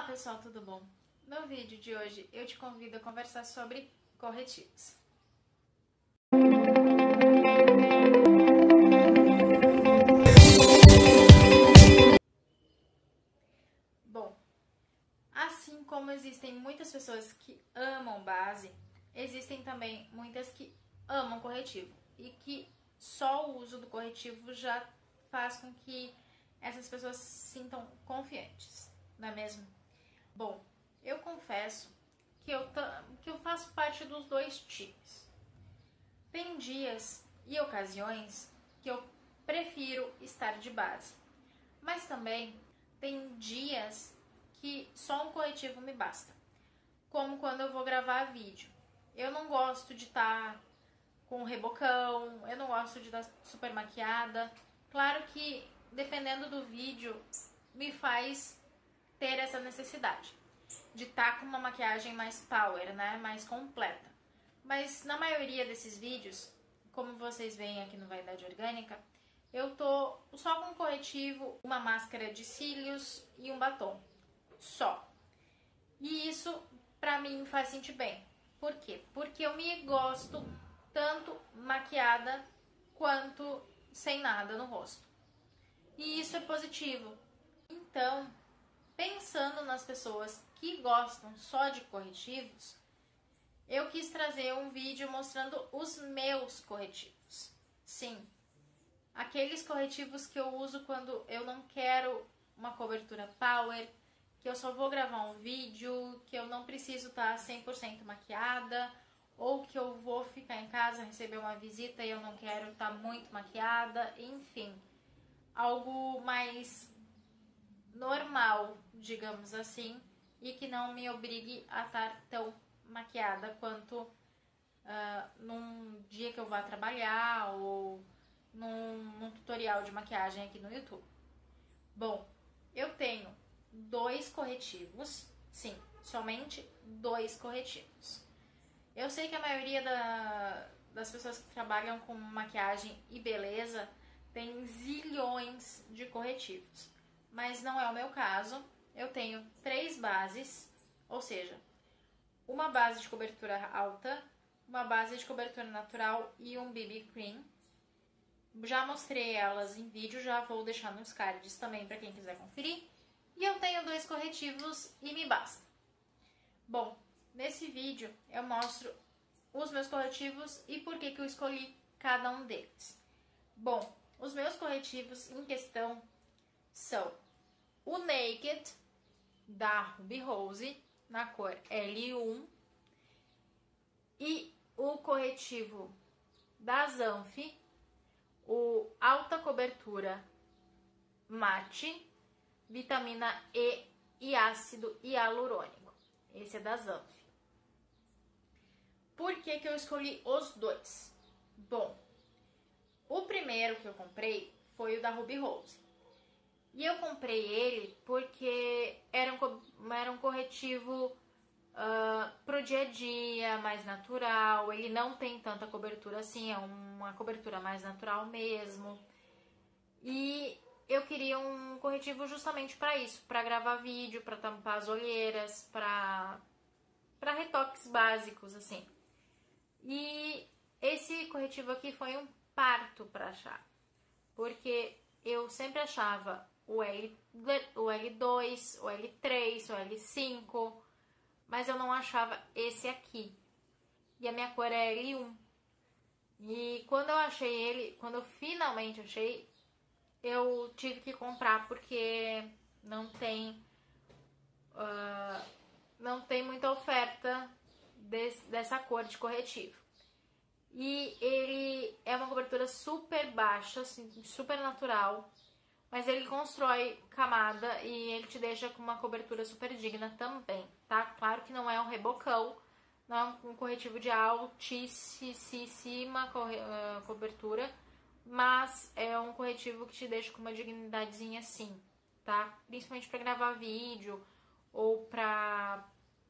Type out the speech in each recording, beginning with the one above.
pessoal, tudo bom? No vídeo de hoje eu te convido a conversar sobre corretivos. Bom, assim como existem muitas pessoas que amam base, existem também muitas que amam corretivo e que só o uso do corretivo já faz com que essas pessoas se sintam confiantes, não é mesmo? Bom, eu confesso que eu faço parte dos dois times. Tem dias e ocasiões que eu prefiro estar de base, mas também tem dias que só um corretivo me basta, como quando eu vou gravar vídeo. Eu não gosto de estar com rebocão, eu não gosto de estar super maquiada. Claro que dependendo do vídeo me faz ter essa necessidade de estar com uma maquiagem mais power, né, mais completa. Mas na maioria desses vídeos, como vocês veem aqui no Vaidade Orgânica, eu tô só com um corretivo, uma máscara de cílios e um batom. Só. E isso pra mim me faz sentir bem. Por quê? Porque eu me gosto tanto maquiada quanto sem nada no rosto. E isso é positivo. Então, pensando nas pessoas que gostam só de corretivos, eu quis trazer um vídeo mostrando os meus corretivos. Sim, aqueles corretivos que eu uso quando eu não quero uma cobertura power, que eu só vou gravar um vídeo, que eu não preciso estar 100% maquiada, ou que eu vou ficar em casa, receber uma visita e eu não quero estar muito maquiada, enfim, algo mais normal, digamos assim, e que não me obrigue a estar tão maquiada quanto num dia que eu vá trabalhar ou num tutorial de maquiagem aqui no YouTube. Bom, eu tenho 2 corretivos, sim, somente 2 corretivos. Eu sei que a maioria das pessoas que trabalham com maquiagem e beleza tem zilhões de corretivos, mas não é o meu caso. Eu tenho 3 bases, ou seja, uma base de cobertura alta, uma base de cobertura natural e um BB Cream. Já mostrei elas em vídeo, já vou deixar nos cards também para quem quiser conferir. E eu tenho 2 corretivos e me basta. Bom, nesse vídeo eu mostro os meus corretivos e por que eu escolhi cada um deles. Bom, os meus corretivos em questão são o Naked da Ruby Rose na cor L1 e o corretivo da Zanf, o Alta Cobertura Mate, Vitamina E e ácido hialurônico. Esse é da Zanf. Por que eu escolhi os 2? Bom, o primeiro que eu comprei foi o da Ruby Rose. E eu comprei ele porque era um corretivo pro dia a dia, mais natural. Ele não tem tanta cobertura assim, é uma cobertura mais natural mesmo. E eu queria um corretivo justamente para isso, para gravar vídeo, para tampar as olheiras, para retoques básicos assim. E esse corretivo aqui foi um parto para achar, porque eu sempre achava o L2, o L3, o L5, mas eu não achava esse aqui. E a minha cor é L1. E quando eu achei ele, quando eu finalmente achei, eu tive que comprar porque não tem muita oferta dessa cor de corretivo. E ele é uma cobertura super baixa, assim, super natural, mas ele constrói camada e ele te deixa com uma cobertura super digna também, tá? Claro que não é um rebocão, não é um corretivo de altíssima cobertura, mas é um corretivo que te deixa com uma dignidadezinha assim, tá? Principalmente pra gravar vídeo ou pra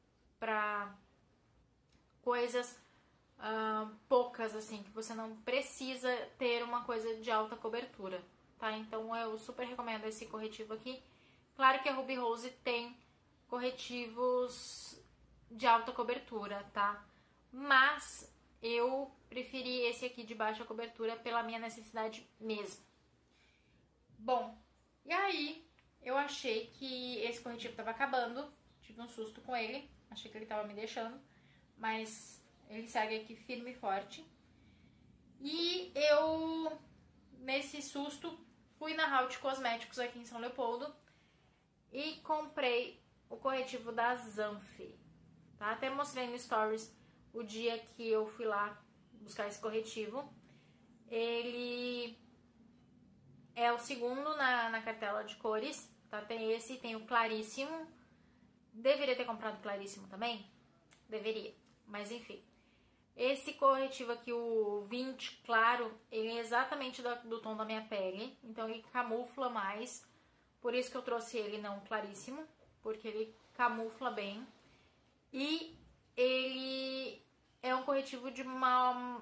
coisas poucas, assim, que você não precisa ter uma coisa de alta cobertura, tá? Então eu super recomendo esse corretivo aqui. Claro que a Ruby Rose tem corretivos de alta cobertura, tá? Mas eu preferi esse aqui de baixa cobertura pela minha necessidade mesmo. Bom, e aí eu achei que esse corretivo tava acabando, tive um susto com ele, achei que ele tava me deixando, mas ele segue aqui firme e forte. E eu, nesse susto, fui na Halt Cosméticos aqui em São Leopoldo e comprei o corretivo da Zanf, tá? Até mostrei no Stories o dia que eu fui lá buscar esse corretivo. Ele é o segundo na cartela de cores, tá? Tem esse, tem o claríssimo. Deveria ter comprado claríssimo também? Deveria, mas enfim. Esse corretivo aqui, o 20 claro, ele é exatamente do tom da minha pele, então ele camufla mais. Por isso que eu trouxe ele não claríssimo, porque ele camufla bem. E ele é um corretivo de uma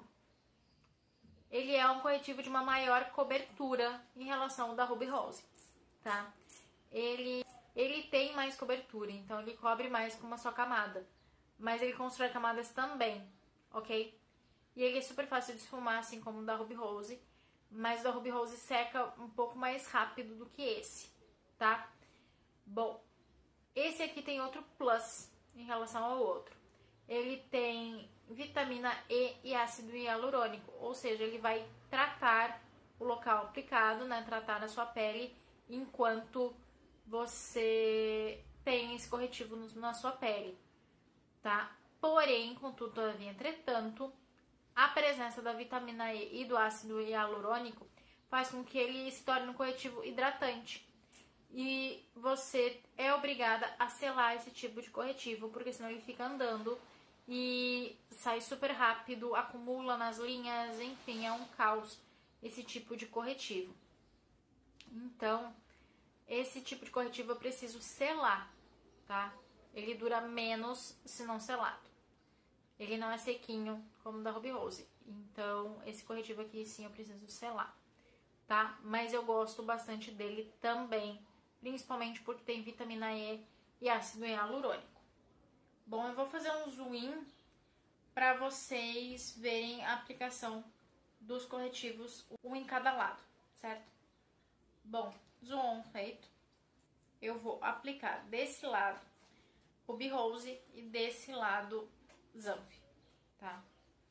maior cobertura em relação ao da Ruby Rose, tá? Ele tem mais cobertura, então ele cobre mais com uma só camada, mas ele constrói camadas também, ok? E ele é super fácil de esfumar, assim como o da Ruby Rose, mas o da Ruby Rose seca um pouco mais rápido do que esse, tá? Bom, esse aqui tem outro plus em relação ao outro. Ele tem vitamina E e ácido hialurônico, ou seja, ele vai tratar o local aplicado, né? Tratar a sua pele enquanto você tem esse corretivo na sua pele, tá? Porém, contudo, todavia, entretanto, a presença da vitamina E e do ácido hialurônico faz com que ele se torne um corretivo hidratante. E você é obrigada a selar esse tipo de corretivo, porque senão ele fica andando e sai super rápido, acumula nas linhas, enfim, é um caos esse tipo de corretivo. Então, esse tipo de corretivo eu preciso selar, tá? Ele dura menos se não selado. Ele não é sequinho como o da Ruby Rose. Então, esse corretivo aqui sim eu preciso selar, tá? Mas eu gosto bastante dele também, principalmente porque tem vitamina E e ácido hialurônico. Bom, eu vou fazer um zoom in para vocês verem a aplicação dos corretivos, um em cada lado, certo? Bom, zoom feito. Eu vou aplicar desse lado Ruby Rose e desse lado Zanf, tá?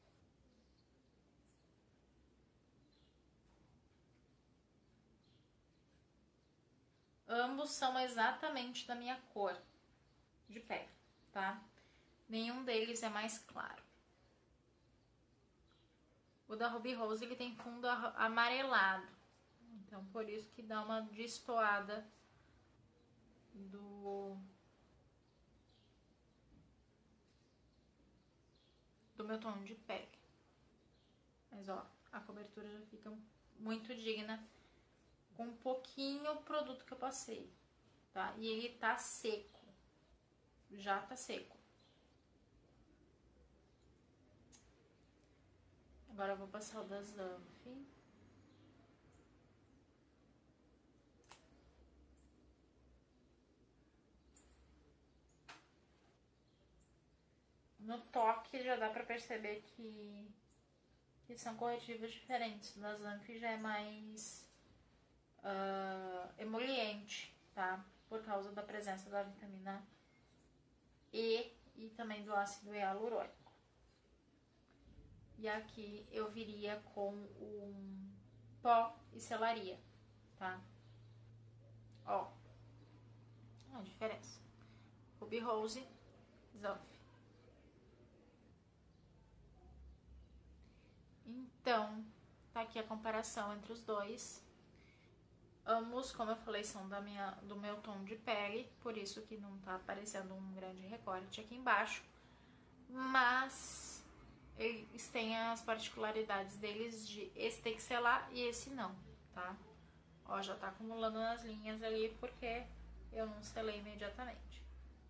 Ambos são exatamente da minha cor de pele, tá? Nenhum deles é mais claro. O da Ruby Rose ele tem fundo amarelado, então por isso que dá uma destoada do meu tom de pele. Mas ó, a cobertura já fica muito digna com um pouquinho o produto que eu passei, tá? E ele tá seco, já tá seco. Agora eu vou passar o da Zanf. No toque já dá pra perceber que são corretivos diferentes. O da Zanf já é mais emoliente, tá? Por causa da presença da vitamina E e também do ácido hialurônico. E aqui eu viria com um pó e selaria, tá? Ó, a diferença. Ruby Rose, Zanf. Então, tá aqui a comparação entre os dois. Ambos, como eu falei, são do meu tom de pele, por isso que não tá aparecendo um grande recorte aqui embaixo. Mas eles têm as particularidades deles de esse tem que selar e esse não, tá? Ó, já tá acumulando nas linhas ali porque eu não selei imediatamente.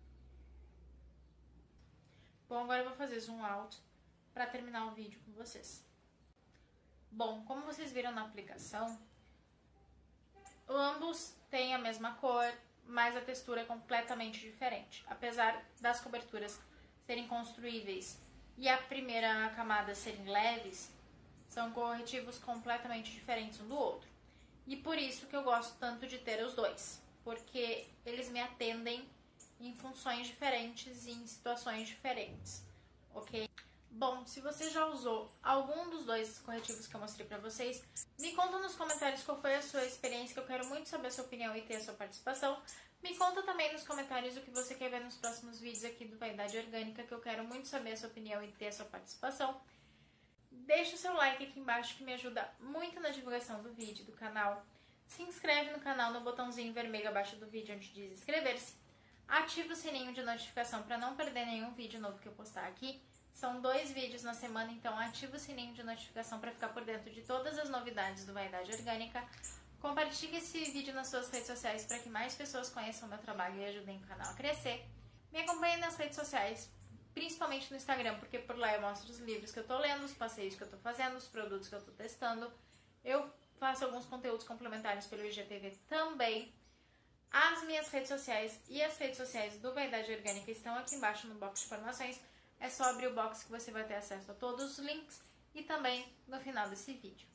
Bom, agora eu vou fazer zoom out para terminar o vídeo com vocês. Bom, como vocês viram na aplicação, ambos têm a mesma cor, mas a textura é completamente diferente. Apesar das coberturas serem construíveis e a primeira camada serem leves, são corretivos completamente diferentes um do outro. E por isso que eu gosto tanto de ter os dois, porque eles me atendem em funções diferentes e em situações diferentes, ok? Bom, se você já usou algum dos dois corretivos que eu mostrei pra vocês, me conta nos comentários qual foi a sua experiência, que eu quero muito saber a sua opinião e ter a sua participação. Me conta também nos comentários o que você quer ver nos próximos vídeos aqui do Vaidade Orgânica, que eu quero muito saber a sua opinião e ter a sua participação. Deixa o seu like aqui embaixo, que me ajuda muito na divulgação do vídeo, do canal. Se inscreve no canal no botãozinho vermelho abaixo do vídeo onde diz inscrever-se. Ativa o sininho de notificação para não perder nenhum vídeo novo que eu postar aqui. São 2 vídeos na semana, então ativa o sininho de notificação para ficar por dentro de todas as novidades do Vaidade Orgânica. Compartilhe esse vídeo nas suas redes sociais para que mais pessoas conheçam o meu trabalho e ajudem o canal a crescer. Me acompanhe nas redes sociais, principalmente no Instagram, porque por lá eu mostro os livros que eu tô lendo, os passeios que eu tô fazendo, os produtos que eu tô testando. Eu faço alguns conteúdos complementares pelo IGTV também. As minhas redes sociais e as redes sociais do Vaidade Orgânica estão aqui embaixo no box de informações. É só abrir o box que você vai ter acesso a todos os links e também no final desse vídeo.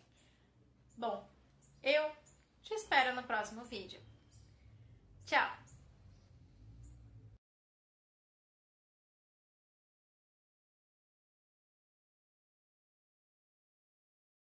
Bom, eu te espero no próximo vídeo. Tchau!